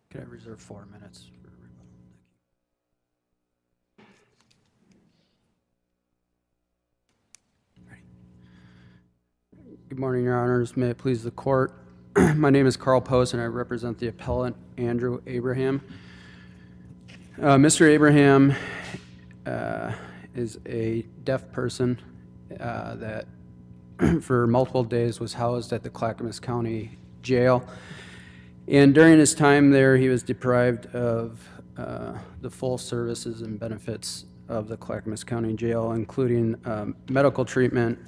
Can I reserve 4 minutes for rebuttal? Thank you. Good morning, Your Honors. May it please the Court. My name is Carl Post, and I represent the appellant, Andrew Abraham. Mr. Abraham is a deaf person that for multiple days was housed at the Clackamas County Jail. And during his time there, he was deprived of the full services and benefits of the Clackamas County Jail, including medical treatment.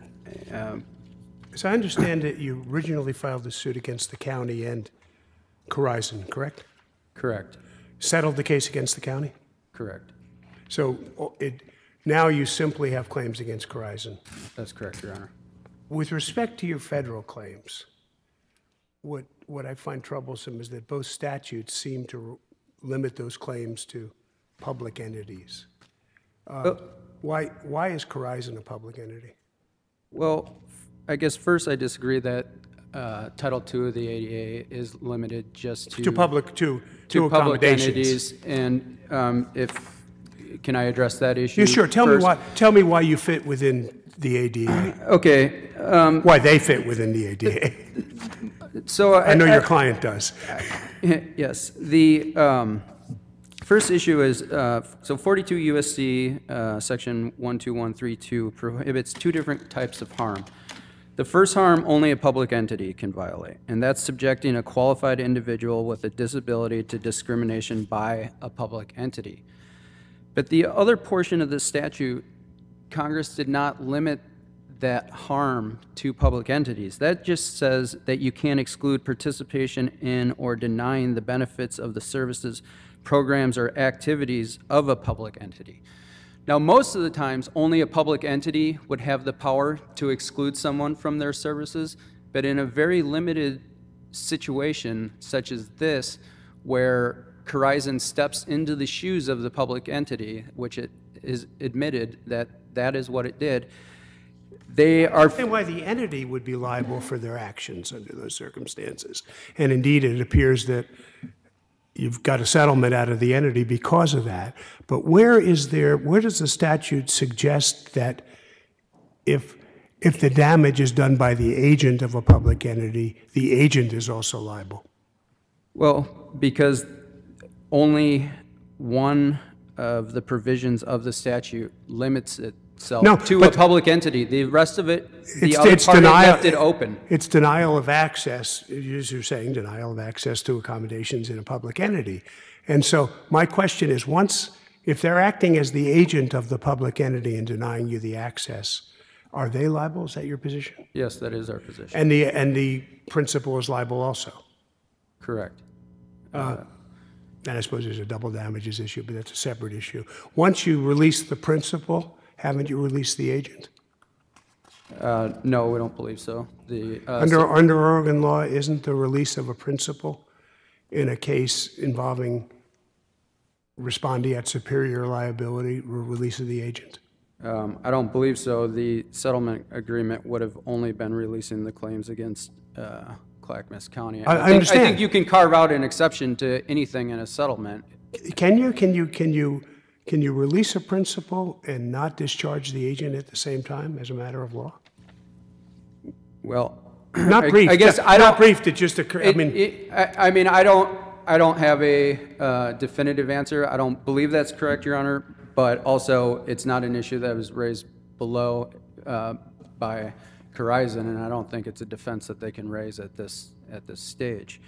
As I understand it, you originally filed a suit against the county and Corizon, correct? Correct. Settled the case against the county? Correct. So now you simply have claims against Corizon? That's correct, Your Honor. With respect to your federal claims, what I find troublesome is that both statutes seem to limit those claims to public entities. Why is Corizon a public entity? Well, I guess first I disagree that Title II of the ADA is limited just to public public entities. And can I address that issue? Yeah, sure. Tell me why you fit within the ADA. Okay. Why they fit within the ADA. So I know your client does. Yes. The first issue is, so 42 U.S.C. Section 12132 prohibits two different types of harm. The first harm only a public entity can violate, and that's subjecting a qualified individual with a disability to discrimination by a public entity. But the other portion of the statute, Congress did not limit that harm to public entities. That just says that you can't exclude participation in or denying the benefits of the services, programs, or activities of a public entity. Now, most of the times, only a public entity would have the power to exclude someone from their services, but in a very limited situation, such as this, where Corizon steps into the shoes of the public entity, which it is admitted that that is what it did, they are... And why the entity would be liable for their actions under those circumstances. And indeed, it appears that you've got a settlement out of the entity because of that. But where does the statute suggest that if the damage is done by the agent of a public entity, the agent is also liable? Well, because only one of the provisions of the statute limits itself to a public entity. The rest of it, the other part left it open. It's denial of access, as you're saying, denial of access to accommodations in a public entity. And so my question is, if they're acting as the agent of the public entity and denying you the access, are they liable? Is that your position? Yes, that is our position. And the principal is liable also? Correct. And I suppose there's a double damages issue, but that's a separate issue. Once you release the principal, haven't you released the agent? No, we don't believe so. Under Oregon law, isn't the release of a principal in a case involving respondeat superior liability release of the agent? I don't believe so. The settlement agreement would have only been releasing the claims against Clackamas County. I understand. I think you can carve out an exception to anything in a settlement. Can you release a principal and not discharge the agent at the same time as a matter of law? Well, not briefed. I guess I don't. Not briefed. It just occurred. I don't have a definitive answer. I don't believe that's correct, Your Honor. But also, it's not an issue that was raised below by Corizon, and I don't think it's a defense that they can raise at this stage.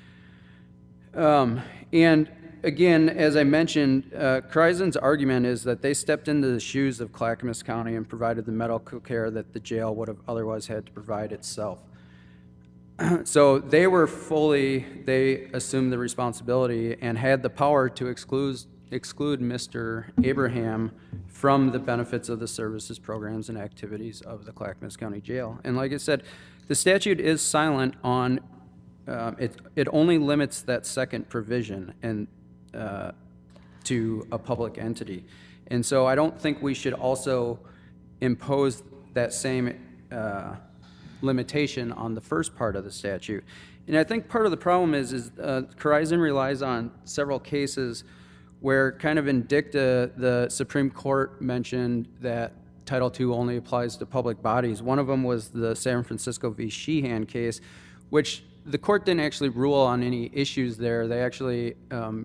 And again, as I mentioned, Corizon's argument is that they stepped into the shoes of Clackamas County and provided the medical care that the jail would have otherwise had to provide itself. So they assumed the responsibility and had the power to exclude Mr. Abraham from the benefits of the services, programs, and activities of the Clackamas County Jail. And like I said, the statute is silent on, it only limits that second provision and to a public entity. And so I don't think we should also impose that same limitation on the first part of the statute. And I think part of the problem is Corizon relies on several cases where kind of in dicta, the Supreme Court mentioned that Title II only applies to public bodies. One of them was the San Francisco v. Sheehan case, which the court didn't actually rule on any issues there. They actually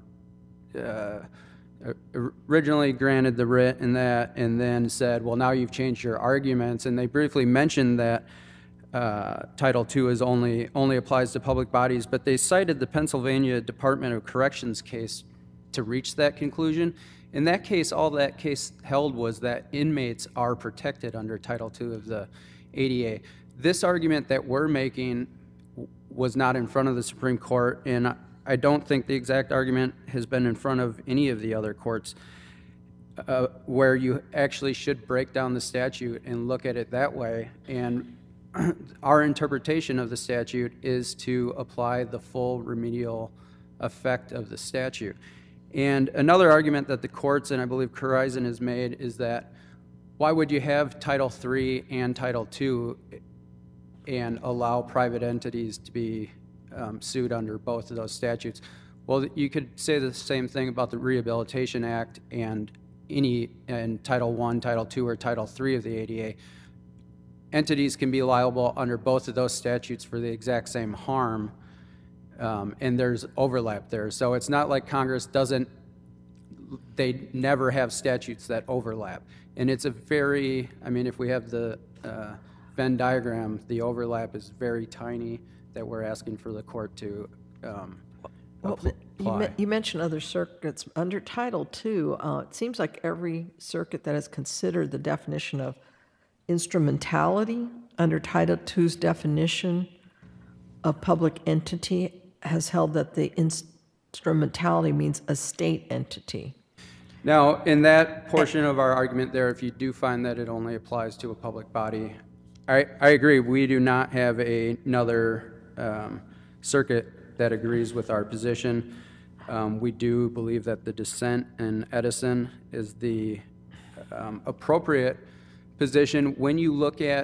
originally granted the writ in that and then said, well, now you've changed your arguments. And they briefly mentioned that Title II is only applies to public bodies, but they cited the Pennsylvania Department of Corrections case to reach that conclusion. In that case, all that case held was that inmates are protected under Title II of the ADA. This argument that we're making was not in front of the Supreme Court, and I don't think the exact argument has been in front of any of the other courts where you actually should break down the statute and look at it that way. And our interpretation of the statute is to apply the full remedial effect of the statute. And another argument that the courts, and I believe Corizon has made, is that why would you have Title III and Title II and allow private entities to be sued under both of those statutes? Well, you could say the same thing about the Rehabilitation Act and Title I, Title II, or Title III of the ADA. Entities can be liable under both of those statutes for the exact same harm, and there's overlap there. So it's not like Congress they never have statutes that overlap. And it's a very, I mean, if we have the Venn diagram, the overlap is very tiny that we're asking for the court to apply. You mentioned other circuits. Under Title II, it seems like every circuit that has considered the definition of instrumentality under Title II's definition of public entity has held that the instrumentality means a state entity. Now, in that portion of our argument there, if you do find that it only applies to a public body, I agree. We do not have another circuit that agrees with our position. We do believe that the dissent in Edison is the appropriate position when you look at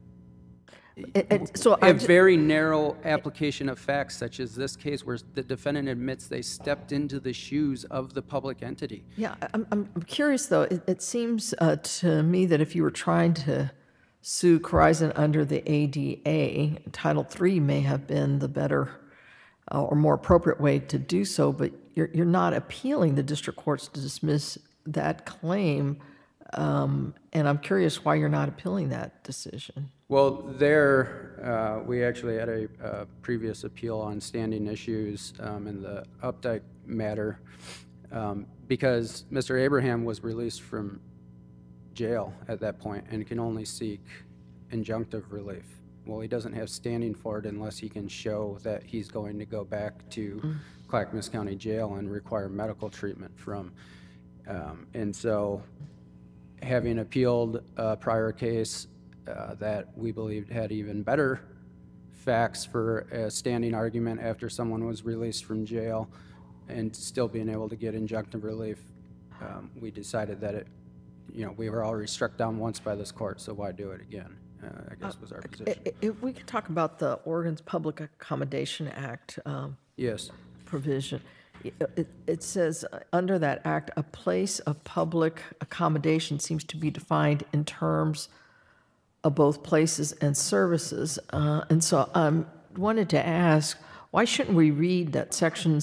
a very narrow application of facts, such as this case where the defendant admits they stepped into the shoes of the public entity. Yeah, I'm curious, though. It seems to me that if you were trying to sue Corizon under the ADA, Title III may have been the better or more appropriate way to do so, but you're not appealing the district courts to dismiss that claim, and I'm curious why you're not appealing that decision. Well, we actually had a previous appeal on standing issues in the Updike matter because Mr. Abraham was released from jail at that point and can only seek injunctive relief. Well, he doesn't have standing for it unless he can show that he's going to go back to Clackamas County Jail and require medical treatment from. And so having appealed a prior case that we believed had even better facts for a standing argument after someone was released from jail and still being able to get injunctive relief, we decided that we were already struck down once by this court, so why do it again, I guess was our position. If we could talk about the Oregon's Public Accommodation Act Yes. provision. It says under that act, a place of public accommodation seems to be defined in terms of both places and services. And so I wanted to ask, why shouldn't we read that Section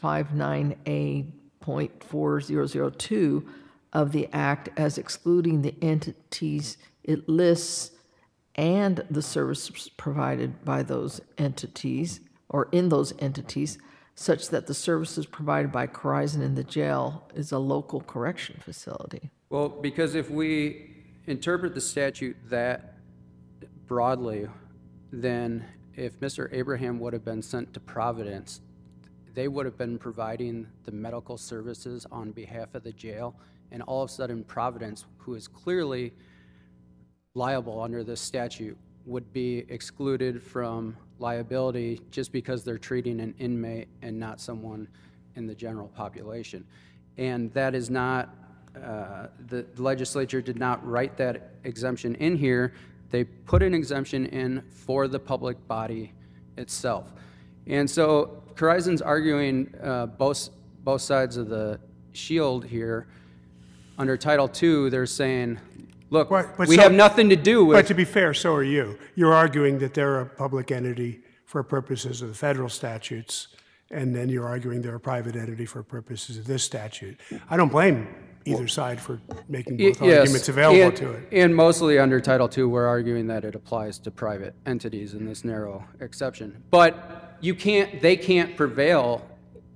659A.4002 of the Act as excluding the entities it lists and the services provided by those entities or in those entities, such that the services provided by Corizon in the jail is a local correction facility? Well, because if we interpret the statute that broadly, then if Mr. Abraham would have been sent to Providence, they would have been providing the medical services on behalf of the jail, and all of a sudden Providence, who is clearly liable under this statute, would be excluded from liability just because they're treating an inmate and not someone in the general population. And that is not, the legislature did not write that exemption in here. They put an exemption in for the public body itself. And so Corizon's arguing both sides of the shield here. Under Title II, they're saying, look, we have nothing to do with... But to be fair, so are you. You're arguing that they're a public entity for purposes of the federal statutes, and then you're arguing they're a private entity for purposes of this statute. I don't blame either side for making both arguments available to it. And mostly under Title II, we're arguing that it applies to private entities in this narrow exception. But they can't prevail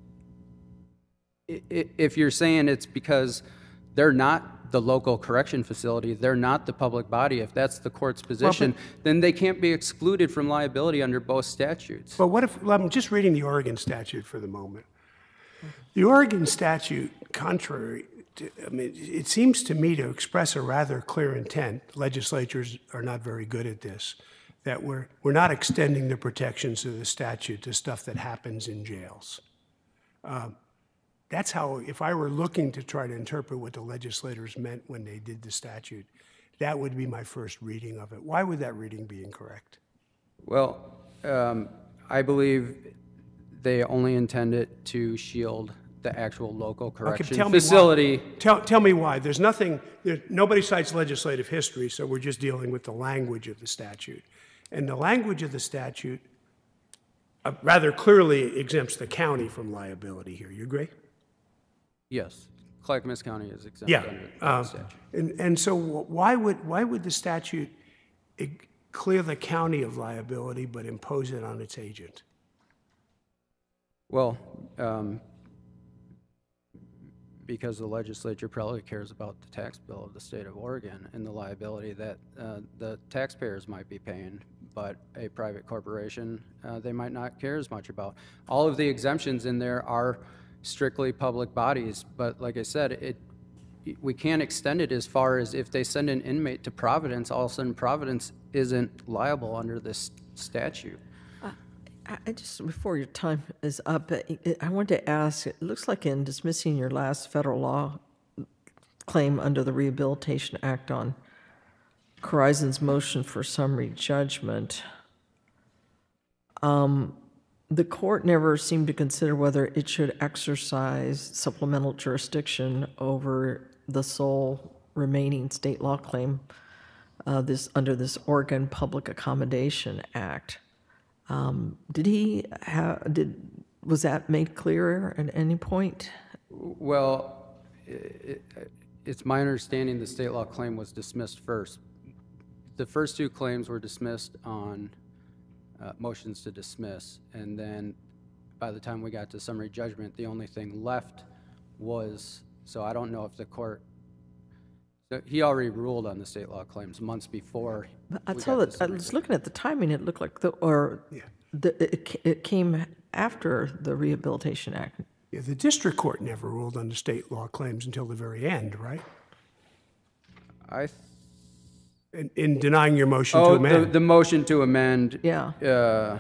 if you're saying it's because they're not the local correction facility, they're not the public body. If that's the court's position, then they can't be excluded from liability under both statutes. But what if, I'm just reading the Oregon statute for the moment. The Oregon statute, contrary to, I mean, it seems to me to express a rather clear intent. Legislatures are not very good at this, that we're not extending the protections of the statute to stuff that happens in jails. That's how, if I were looking to try to interpret what the legislators meant when they did the statute, that would be my first reading of it. Why would that reading be incorrect? Well, I believe they only intend it to shield the actual local correction facility. Tell me why. There's nothing, nobody cites legislative history, so we're just dealing with the language of the statute. And the language of the statute rather clearly exempts the county from liability here. You agree? Yes. Clackamas County is exempt under the statute. And so why would the statute clear the county of liability but impose it on its agent? Well, because the legislature probably cares about the tax bill of the state of Oregon and the liability that the taxpayers might be paying, but a private corporation they might not care as much about. All of the exemptions in there are strictly public bodies, but like I said, we can't extend it as far as if they send an inmate to Providence, all of a sudden Providence isn't liable under this statute. I just, before your time is up, I wanted to ask, it looks like in dismissing your last federal law claim under the Rehabilitation Act on Corizon's motion for summary judgment, the court never seemed to consider whether it should exercise supplemental jurisdiction over the sole remaining state law claim under this Oregon Public Accommodation Act. Was that made clear at any point? Well, it's my understanding the state law claim was dismissed first. The first two claims were dismissed on motions to dismiss, and then by the time we got to summary judgment, the only thing left was, so I don't know if the court, he already ruled on the state law claims months before. I was looking at the timing, it looked like it came after the Rehabilitation Act. Yeah, the district court never ruled on the state law claims until the very end, right? In denying your motion to amend. The motion to amend. Yeah.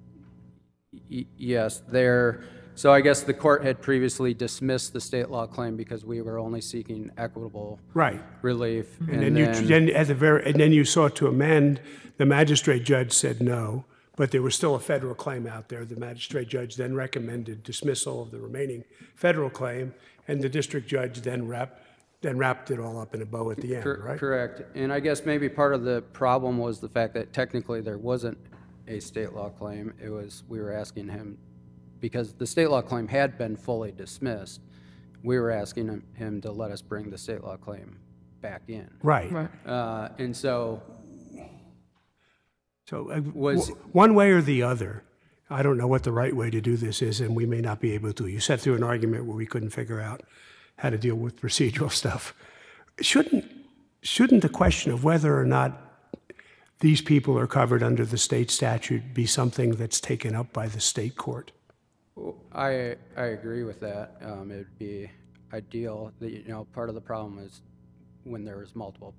Yes, so I guess the court had previously dismissed the state law claim because we were only seeking equitable relief. And then you sought to amend. The magistrate judge said no, but there was still a federal claim out there. The magistrate judge then recommended dismissal of the remaining federal claim, and the district judge then wrapped it all up in a bow at the end, right? Correct. And I guess maybe part of the problem was the fact that technically there wasn't a state law claim. It was, we were asking him, because the state law claim had been fully dismissed, we were asking him to let us bring the state law claim back in. Right. And so... one way or the other, I don't know what the right way to do this is, and we may not be able to. You sat through an argument where we couldn't figure out how to deal with procedural stuff. Shouldn't the question of whether or not these people are covered under the state statute be something that's taken up by the state court? I agree with that. It would be ideal. Part of the problem is when there was multiple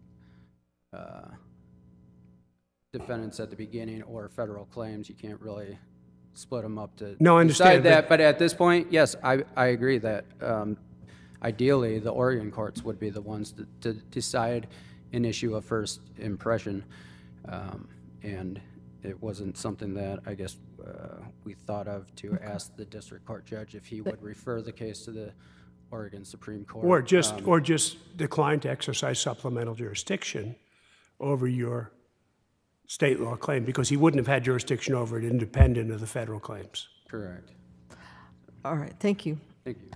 defendants at the beginning or federal claims, you can't really split them up to decide that. But at this point, yes, I agree that ideally the Oregon courts would be the ones to decide an issue of first impression. And it wasn't something that I guess we thought of to ask the district court judge if he would refer the case to the Oregon Supreme Court. Or just decline to exercise supplemental jurisdiction over your state law claim, because he wouldn't have had jurisdiction over it independent of the federal claims. Correct. All right, thank you. Thank you.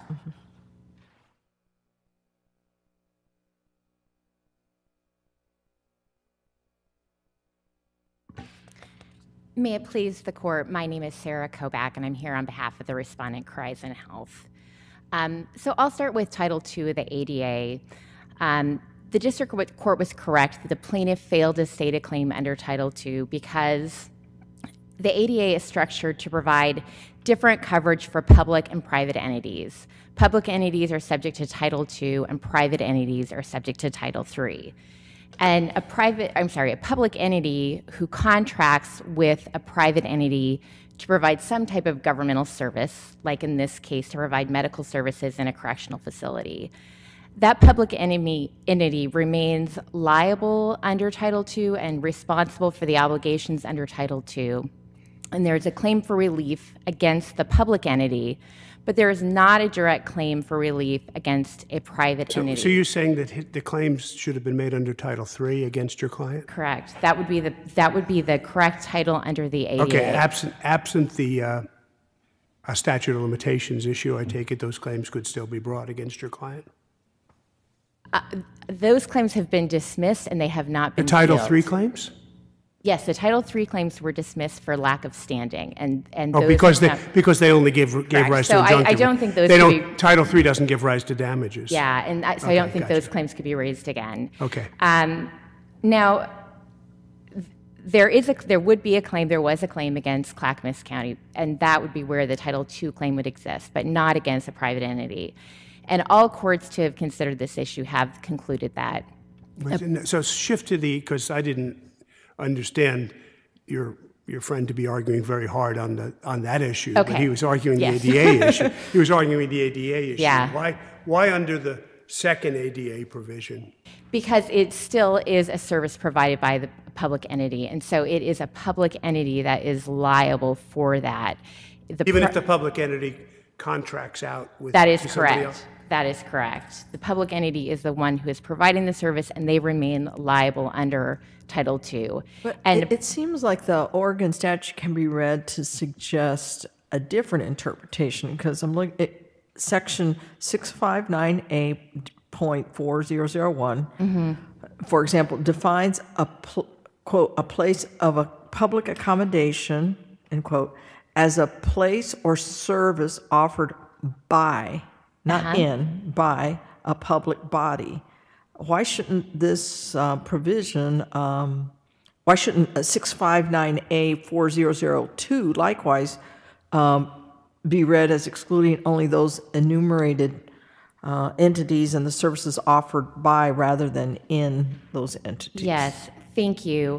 May it please the court, my name is Sarah Kobach, and I'm here on behalf of the respondent, Corizon Health. So I'll start with Title II of the ADA. The district court was correct that the plaintiff failed to state a claim under Title II because the ADA is structured to provide different coverage for public and private entities. Public entities are subject to Title II, and private entities are subject to Title III. And a public entity who contracts with a private entity to provide some type of governmental service, like in this case, to provide medical services in a correctional facility, that public entity remains liable under Title II and responsible for the obligations under Title II. And there's a claim for relief against the public entity, but there is not a direct claim for relief against a private entity. So you're saying that the claims should have been made under Title III against your client? Correct. That would be the correct title under the ADA. Okay, absent the statute of limitations issue, I take it those claims could still be brought against your client? Those claims have been dismissed, and they have not been The Title appealed. III claims? Yes, the Title III claims were dismissed for lack of standing, and Oh, those because have they only gave Correct. rise So to injunctive. I don't think those They could don't. Title III doesn't give rise to damages. Yeah, and so I don't think those claims could be raised again. Okay. Now, there was a claim against Clackamas County, and that would be where the Title II claim would exist, but not against a private entity. And all courts to have considered this issue have concluded that. So shift to because I didn't understand your friend to be arguing very hard on that issue. Okay. But he was arguing Yes. the ADA issue. He was arguing the ADA issue. Yeah. Why under the second ADA provision? Because it still is a service provided by the public entity, and so it is a public entity that is liable for that. Even if the public entity contracts out with That is somebody correct. else? That is correct. The public entity is the one who is providing the service, and they remain liable under Title II. But And it seems like the Oregon statute can be read to suggest a different interpretation, because I'm looking at Section 659A.4001, for example, defines quote, a place of a public accommodation, end quote, as a place or service offered by, not in, by a public body. Why shouldn't this provision, why shouldn't 659A.4002 likewise be read as excluding only those enumerated entities and the services offered by rather than in those entities? yes, thank you.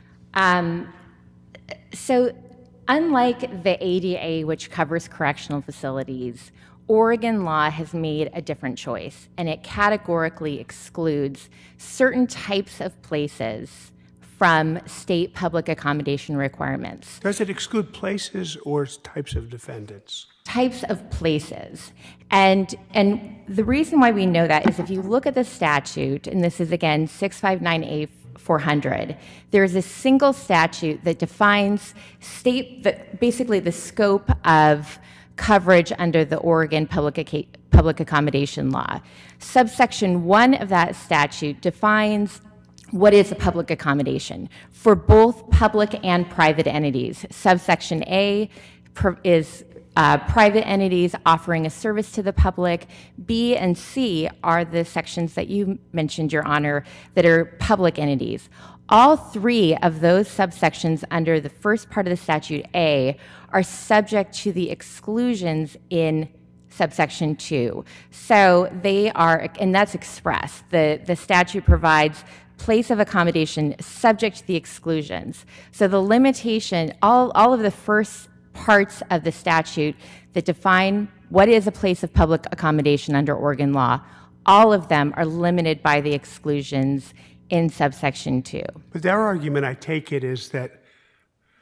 So unlike the ADA, which covers correctional facilities, Oregon law has made a different choice, and it categorically excludes certain types of places from state public accommodation requirements. Does it exclude places or types of defendants? Types of places. And the reason why we know that is if you look at the statute, and this is again 659A.400, there's a single statute that defines basically the scope of coverage under the Oregon public accommodation law. Subsection 1 of that statute defines what is a public accommodation for both public and private entities. Subsection A is private entities offering a service to the public. B and C are the sections that you mentioned, Your Honor, that are public entities. All three of those subsections under the first part of the statute A are subject to the exclusions in subsection 2. So they are, and that's express. The statute provides place of accommodation subject to the exclusions. So the limitation, all of the first parts of the statute that define what is a place of public accommodation under Oregon law, all of them are limited by the exclusions in subsection 2. But their argument, I take it, is that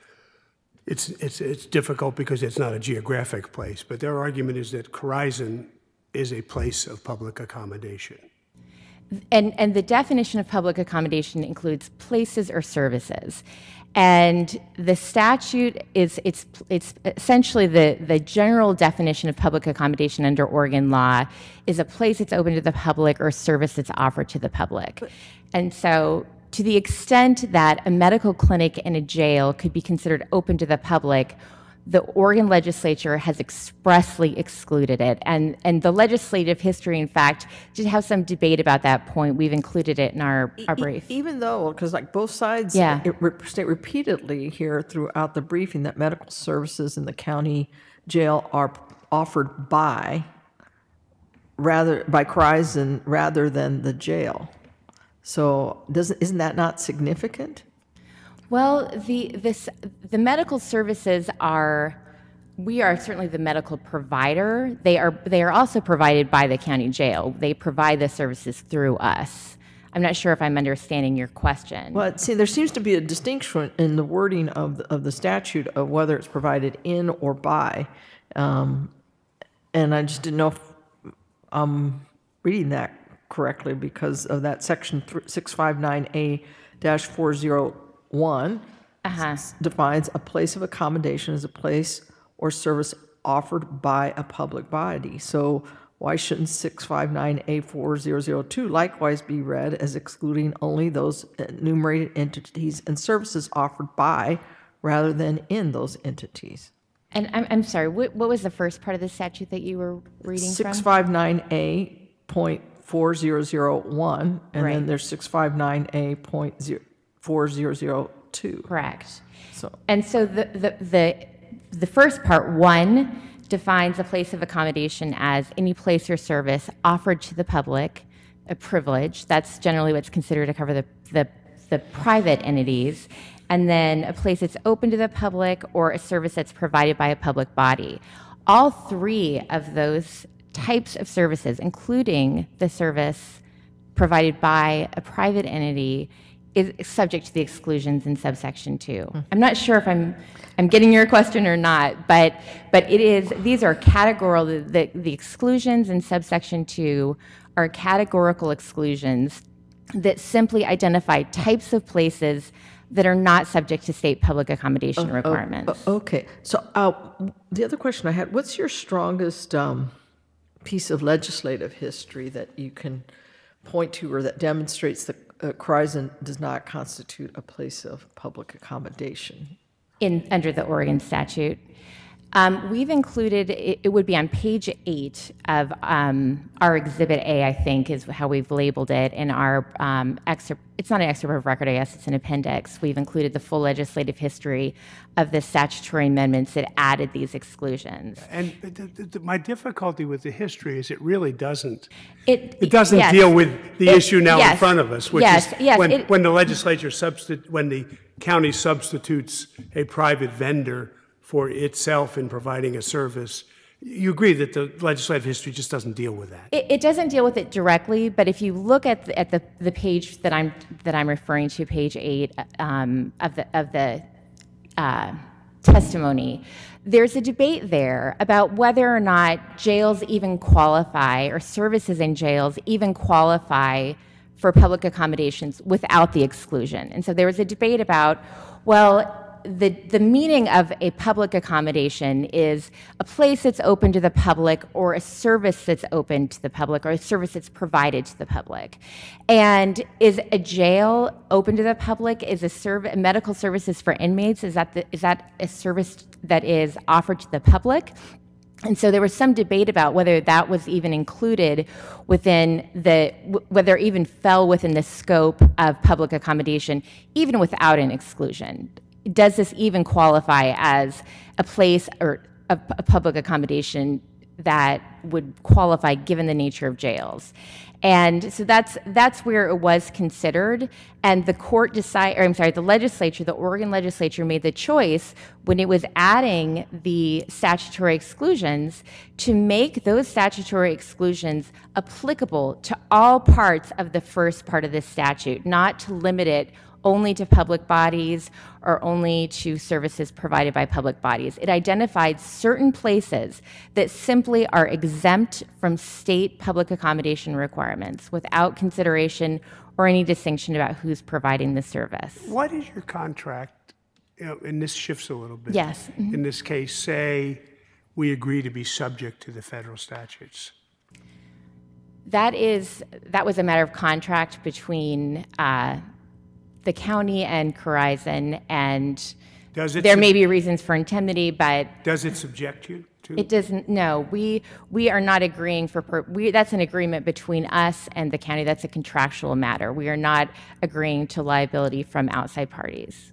It's difficult because it's not a geographic place, but their argument is that Corizon is a place of public accommodation. And the definition of public accommodation includes places or services. And the statute it's essentially the general definition of public accommodation under Oregon law is a place that's open to the public or a service that's offered to the public. And so to the extent that a medical clinic and a jail could be considered open to the public, the Oregon legislature has expressly excluded it. And the legislative history, in fact, did have some debate about that point. We've included it in our brief. Even though, because like both sides state repeatedly here throughout the briefing that medical services in the county jail are offered by Corizon rather than the jail. So isn't that not significant? Well, the medical services we are certainly the medical provider. They are also provided by the county jail. They provide the services through us. I'm not sure if I'm understanding your question. Well, see, there seems to be a distinction in the wording of the statute of whether it's provided in or by, and I just didn't know if I'm reading that correctly because of that section 659A-401 defines a place of accommodation as a place or service offered by a public body. So why shouldn't 659A-4002 likewise be read as excluding only those enumerated entities and services offered by rather than in those entities? And I'm sorry, what was the first part of the statute that you were reading from? 659A.4001, and then there's 659A.4002. Correct. So the first part, 1, defines a place of accommodation as any place or service offered to the public, a privilege. That's generally what's considered to cover the private entities. And then a place that's open to the public or a service that's provided by a public body. All 3 of those types of services, including the service provided by a private entity, is subject to the exclusions in subsection 2. I'm not sure if I'm getting your question or not, but these are categorical. The exclusions in subsection 2 are categorical exclusions that simply identify types of places that are not subject to state public accommodation requirements. Okay. So the other question I had, what's your strongest piece of legislative history that you can point to or that demonstrates that Corizon does not constitute a place of public accommodation? Under the Oregon statute. We've included, it would be on page 8 of our Exhibit A, I think, is how we've labeled it in our excerpt. It's not an excerpt of record, I guess, it's an appendix. We've included the full legislative history of the statutory amendments that added these exclusions. And my difficulty with the history is it really doesn't. It doesn't deal with the issue now in front of us, which is when the legislature when the county substitutes a private vendor for itself in providing a service. You agree that the legislative history just doesn't deal with that? It doesn't deal with it directly, but if you look at the page that I'm referring to, page 8 of the testimony, there's a debate there about whether or not jails even qualify, or services in jails even qualify for public accommodations without the exclusion. And so there was a debate about, well, the meaning of a public accommodation is a place that's open to the public or a service that's open to the public or a service that's provided to the public. And is a jail open to the public? Is medical services for inmates, is that a service that is offered to the public? And so there was some debate about whether that was even included within whether it even fell within the scope of public accommodation, even without an exclusion. Does this even qualify as a place or a public accommodation that would qualify given the nature of jails? And so that's where it was considered, and the legislature, the Oregon legislature, made the choice when it was adding the statutory exclusions to make those statutory exclusions applicable to all parts of the first part of the statute, not to limit it only to public bodies or only to services provided by public bodies. It identified certain places that simply are exempt from state public accommodation requirements without consideration or any distinction about who's providing the service. What is your contract, and this shifts a little bit. Yes. Mm-hmm. In this case, say we agree to be subject to the federal statutes. That was a matter of contract between the county and Corizon, and there may be reasons for indemnity, but does it subject you to? It doesn't. No, we are not agreeing for. That's an agreement between us and the county. That's a contractual matter. We are not agreeing to liability from outside parties.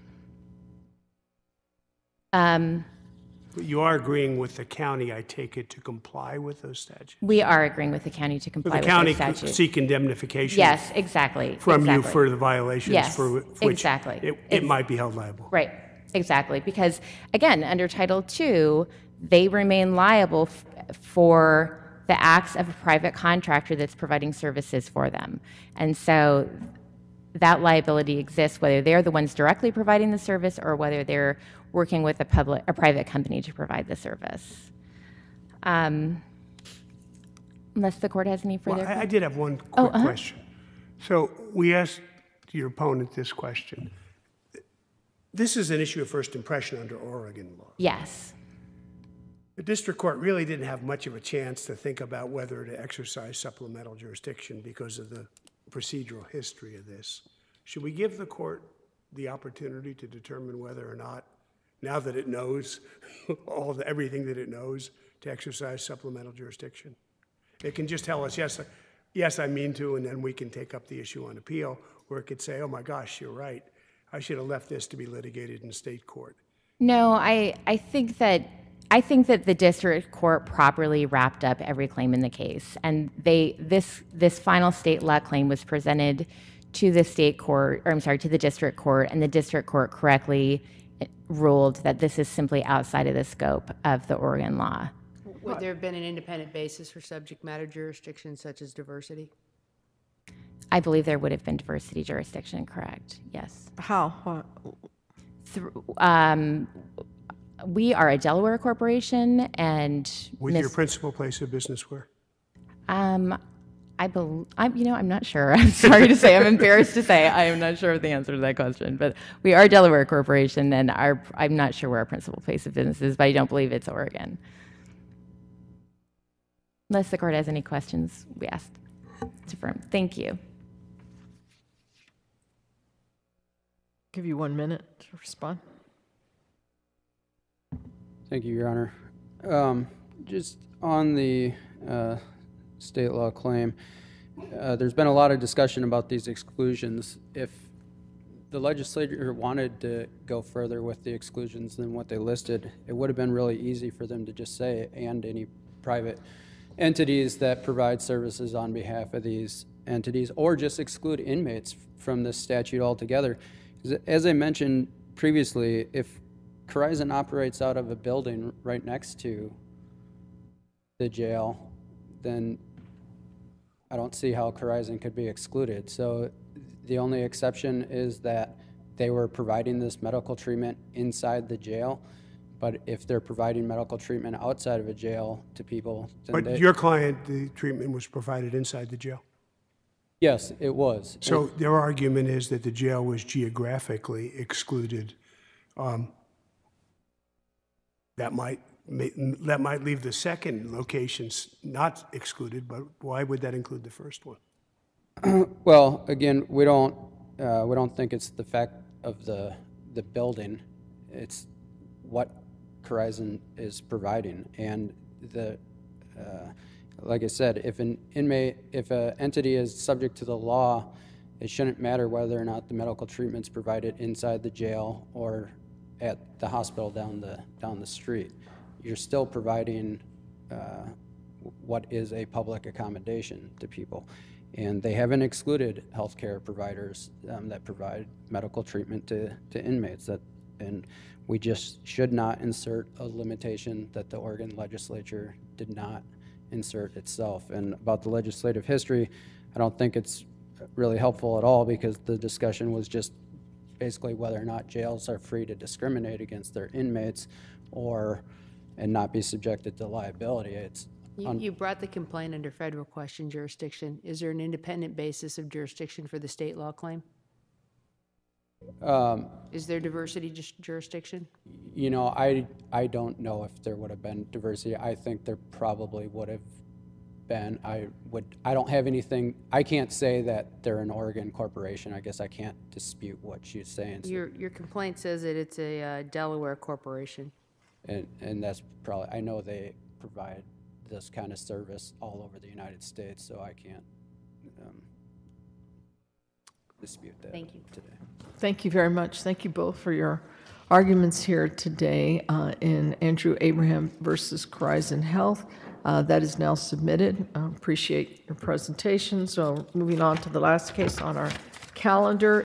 You are agreeing with the county, I take it, to comply with those statutes? We are agreeing with the county to comply with those statutes. The county could seek indemnification? Yes, exactly. From you for the violations for which exactly. it might be held liable? Right, exactly. Because, again, under Title II, they remain liable for the acts of a private contractor that's providing services for them. And so that liability exists whether they're the ones directly providing the service or whether they're working with a private company to provide the service. Unless the court has any further. I did have one quick question. So we asked your opponent this question. This is an issue of first impression under Oregon law. Yes. The district court really didn't have much of a chance to think about whether to exercise supplemental jurisdiction because of the procedural history of this. Should we give the court the opportunity to determine whether or not, now that it knows everything that it knows, to exercise supplemental jurisdiction? It can just tell us, yes, I mean to, and then we can take up the issue on appeal, or it could say, oh my gosh, you're right. I should have left this to be litigated in state court. No, I think that the district court properly wrapped up every claim in the case, and this final state law claim was presented to the to the district court, and the district court correctly ruled that this is simply outside of the scope of the Oregon law. Would there have been an independent basis for subject matter jurisdiction such as diversity? I believe there would have been diversity jurisdiction, correct, yes. How? We are a Delaware corporation, and With your principal place of business where? I'm not sure. I'm sorry to say. I'm embarrassed to say I am not sure of the answer to that question. But we are a Delaware corporation, and I'm not sure where our principal place of business is, but I don't believe it's Oregon. Unless the court has any questions, we asked to affirm. Thank you. Give you 1 minute to respond. Thank you, Your Honor. Just on the state law claim, there's been a lot of discussion about these exclusions. If the legislature wanted to go further with the exclusions than what they listed, it would have been really easy for them to just say, and any private entities that provide services on behalf of these entities, or just exclude inmates from this statute altogether. As I mentioned previously, if Corizon operates out of a building right next to the jail, then I don't see how Corizon could be excluded. So the only exception is that they were providing this medical treatment inside the jail, but if they're providing medical treatment outside of a jail to people, then But your client, the treatment was provided inside the jail? Yes, it was. So their argument is that the jail was geographically excluded. That might leave the second location not excluded, but why would that include the first one? Well, again, we don't think it's the fact of the building. It's what Corizon is providing, and like I said, if an entity is subject to the law, it shouldn't matter whether or not the medical treatment's provided inside the jail or at the hospital down the street. You're still providing what is a public accommodation to people. And they haven't excluded healthcare providers that provide medical treatment to inmates. And we just should not insert a limitation that the Oregon legislature did not insert itself. And about the legislative history, I don't think it's really helpful at all, because the discussion was just basically whether or not jails are free to discriminate against their inmates and not be subjected to liability. You brought the complaint under federal question jurisdiction. Is there an independent basis of jurisdiction for the state law claim? Is there diversity jurisdiction? You know, I don't know if there would have been diversity. I think there probably would have been. I don't have anything. I can't say that they're an Oregon corporation. I guess I can't dispute what she's saying. So, Your complaint says that it's a Delaware corporation. and that's probably, I know they provide this kind of service all over the United States, so I can't dispute that. Thank you. Today. Thank you very much. Thank you both for your arguments here today in Andrew Abraham versus Corizon Health. That is now submitted. Appreciate your presentation. So moving on to the last case on our calendar